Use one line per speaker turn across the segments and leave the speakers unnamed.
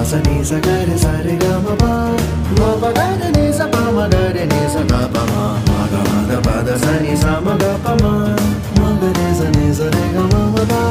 sa ni sa ga re sa re ga ma pa ma ga re ni sa pa ma ga re ni sa ga pa ma ga ma da pa da sa ni sa ma ga pa ma ga re sa ni sa re ga ma pa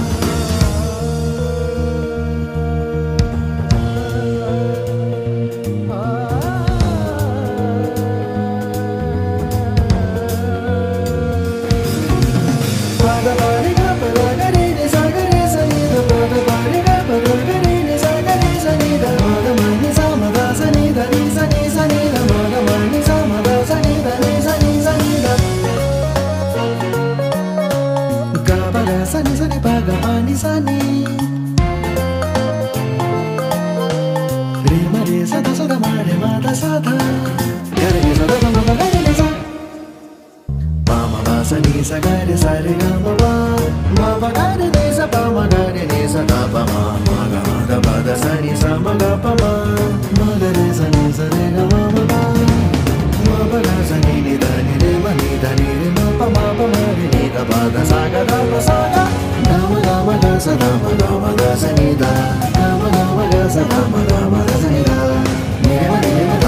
Sani sani paga pani sani re ma re sa da ma re ma da sa da ga re sa da ma ga re sa pa ma ba sa ni sa ga re sa re ga ma ba ga re ni sa pa ma ga re ni sa da pa ma ga ma da pa da sa ni sa ma ga pa ma ga re sa ni sa re ga ma ba ma ba ga sa ni da ni re ma ni da ni re ma pa ma re ni da pa da sa ga da pa sa ga ma ga sa da ma ga sa ni da ma ga sa da ma ga sa ni da ni re ma